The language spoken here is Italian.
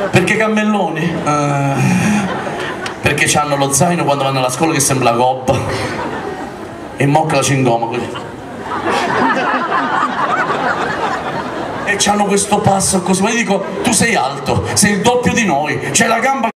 Perché cammelloni? Perché c'hanno lo zaino quando vanno alla scuola che sembra coppa e mocca la cingoma così. E c'hanno questo passo così, ma io dico, tu sei alto, sei il doppio di noi, c'hai la gamba